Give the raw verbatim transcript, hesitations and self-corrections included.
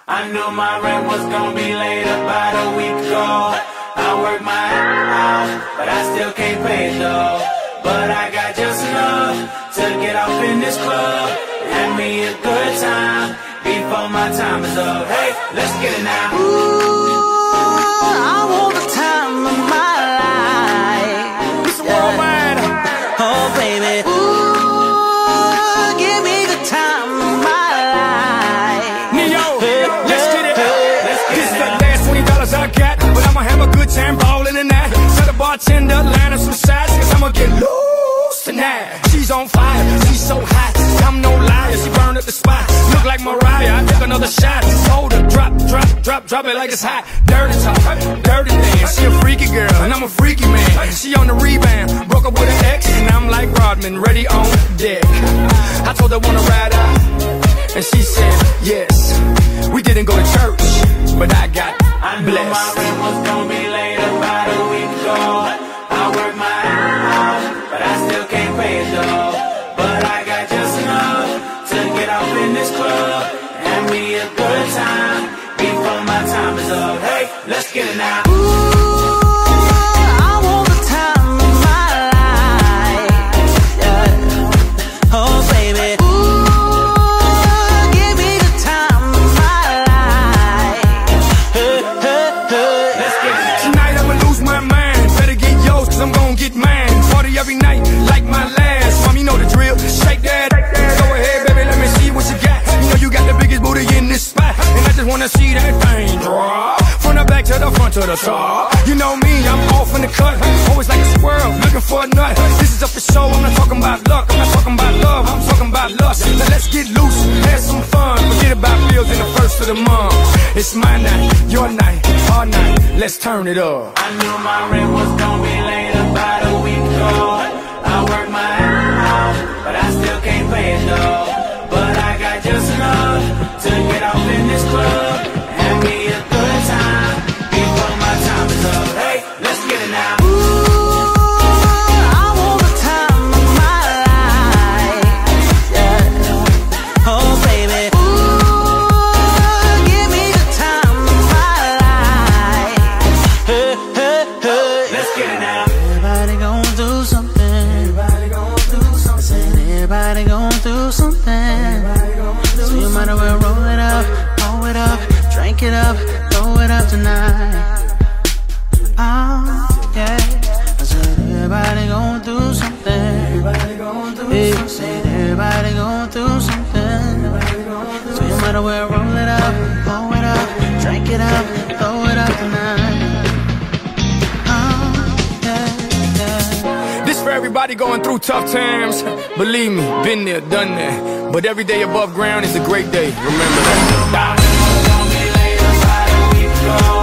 I knew my rent was gonna be late about a week ago. I worked my ass off, but I still can't pay it though. But I got just enough to get off in this club. Have me a good time before my time is up. Hey, let's get it now. Ooh, I want the time of my life. It's worldwide. Oh baby, ooh, give me the time of my life. Neo, let's get it. This is the last twenty dollars I got, but I'ma have a good time ballin' in that. Tell the bartender, line up some shots, cause I'ma get loose tonight. She's on fire, she's so hot, I'm no liar, she burned up the spot. Look like Mariah, I take another shot. Hold her, drop, drop, drop, drop it like it's hot. Dirty talk, dirty dance. She a freaky girl, and I'm a freaky man. She on the rebound, broke up with an ex, and I'm like Rodman, ready on deck. I told her wanna ride out, and she said yes. We didn't go to church, but I got I knew blessed. my rent was gonna be late about a week ago. I worked my ass off, but I still can't pay it though. But I got just enough to get off in this club. Have me a good time before my time is up. Hey, let's get it now. Every night, like my last. Mom, you know the drill. Shake that. Go ahead, baby, let me see what you got. You know you got the biggest booty in this spot, and I just wanna see that thing drop from the back to the front to the top. You know me, I'm off in the cut, always like a squirrel looking for a nut. This is up for show. I'm not talking about luck. I'm not talking about love. I'm talking about lust. Now let's get loose, have some fun. Forget about bills in the first of the month. It's my night, your night, our night. Let's turn it up. I knew my rent was gonna be late about a week ago. I work my ass off, but I still can't pay it though. But I got just enough to get off in this club. Have me a good time before my time is up. Hey, let's get it now. Everybody going through something, so you might as well roll it up, roll it up, drink it up, throw it up tonight. Oh, yeah. I said everybody going through something. Everybody going through hey, something. Said everybody going through something. So you might as well roll it up, roll it up, drink it up, throw it up tonight. For everybody going through tough times, believe me, been there, done that. But every day above ground is a great day. Remember that.